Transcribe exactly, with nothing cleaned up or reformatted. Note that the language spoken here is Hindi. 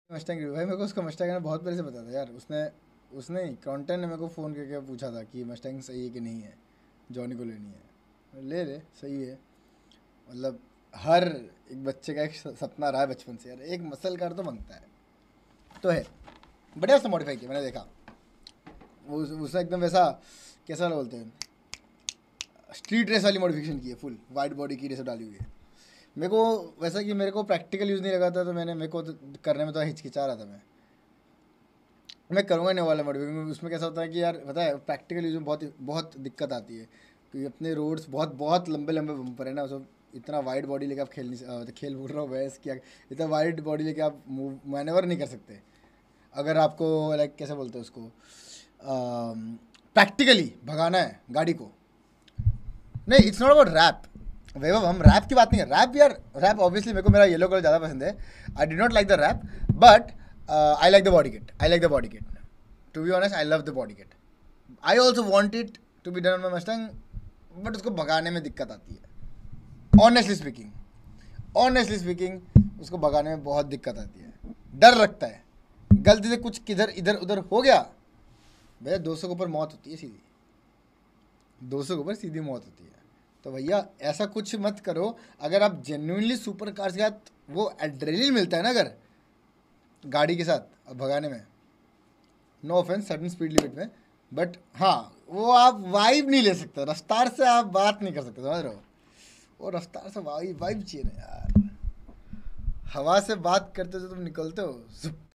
मस्टैंग भाई, मेरे को उसका मस्टैंग ना बहुत पहले से पता था यार। उसने उसने कंटेंट ने मेरे को फ़ोन करके पूछा था कि मस्टैंग सही है कि नहीं है, जॉनी को लेनी है। ले ले, सही है। मतलब हर एक बच्चे का एक स- सपना रहा है बचपन से यार, एक मसल कार तो बनता है। तो है, बढ़िया उसने मॉडिफाई किया, मैंने देखा। वो उस- उसने एकदम वैसा, कैसा बोलते हैं, स्ट्रीट रेस वाली मॉडिफिकेशन की है, फुल वाइड बॉडी की रेस डाली हुई है। मेरे को वैसा कि मेरे को प्रैक्टिकल यूज़ नहीं लगा था, तो मैंने मेरे को तो करने में तो हिचकिचा रहा था मैं मैं करूँगा नहीं वाला मॉडिफिकेशन। उसमें कैसा होता है कि यार पता है, प्रैक्टिकल यूज में बहुत बहुत दिक्कत आती है, क्योंकि अपने रोड्स बहुत बहुत लंबे लंबे बम्पर है ना, सब इतना वाइड बॉडी लेके आप खेल नहीं स- अ, खेल बोल रहा हूँ भैंस क्या, इतना वाइड बॉडी लेके आप मूव मैनेवर नहीं कर सकते। अगर आपको लाइक कैसे बोलते हैं उसको, प्रैक्टिकली भगाना है गाड़ी को। नहीं, it's not about wrap. Vaibhav, हम रैप की बात नहीं कर रैप यार। रैप ऑब्वियसली मेरे को मेरा येलो कलर ज़्यादा पसंद है। I did not like the wrap, but I like the body kit, I like the body kit. To be honest, I love the body kit. I also want it to be done on my Mustang, but उसको भगाने में दिक्कत आती है। ऑनेस्टली स्पीकिंग ऑनेस्टली स्पीकिंग उसको भगाने में बहुत दिक्कत आती है। डर लगता है गलती से कुछ किधर इधर उधर हो गया, भैया दो सौ के ऊपर मौत होती है सीधी। दो सौ के ऊपर सीधी मौत होती है। तो भैया ऐसा कुछ मत करो। अगर आप जेन्युइनली सुपर कार के साथ वो एड्रेनलिन मिलता है ना, अगर गाड़ी के साथ भगाने में, no offence sudden speed limit में, बट हाँ, वो आप वाइब नहीं ले सकते, रफ्तार से आप बात नहीं कर सकते, समझ रहे हो। वो रफ्तार से वाइब वाइब चाहिए ना यार। हवा से बात करते हो तो तुम निकलते हो